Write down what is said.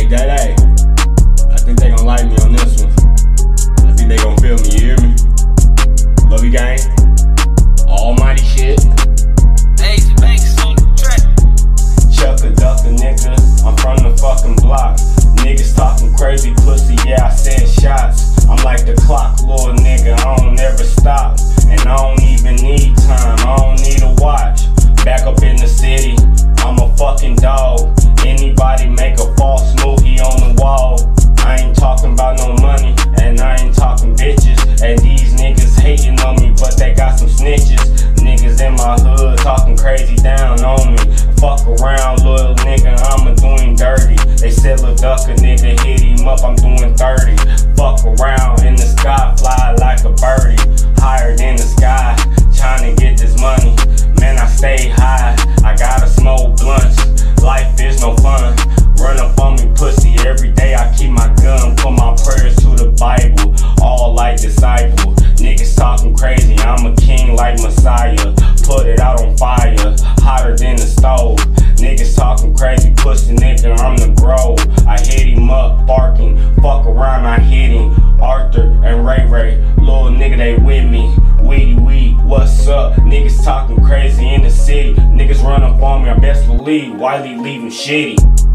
Day. I think they gon' like me on this one. I think they gon' feel me, you hear me? Love you, gang. Almighty shit. Ace Banks on the track. Chucka ducka, nigga. I'm from the fucking block. Niggas talking crazy pussy, yeah, I send shots. I'm like the clock, little nigga, I don't never stop. And I don't even need time, I don't need a watch. Back up in the city, I'm a fucking dog. Anybody make a false move, he on the wall. I ain't talking about no money, and I ain't talking bitches. And these niggas hating on me, but they got some snitches. Niggas in my hood talking crazy down on me. Fuck around, little nigga, I'ma doing dirty. They said Lil Ducka, nigga, hit him up, I'm doing 30. Fuck around in the sky, fly like a birdie. Higher than the sky, trying to get this money. Man, I stay high, I gotta smoke blunts. Life is no fun, run up on me pussy every day. I keep my gun, put my prayers to the Bible, all like disciple. Niggas talking crazy, I'm a king like Messiah. Put it out on fire, hotter than the stove. Niggas talking crazy, pussy nigga, I'm the grove. I hit him up, barking, fuck around, I hit him. Arthur and Ray, little nigga, they with me. Weedy, what's up? Niggas talking crazy in the city. Niggas run up on me, I best believe Wiley leaving shitty.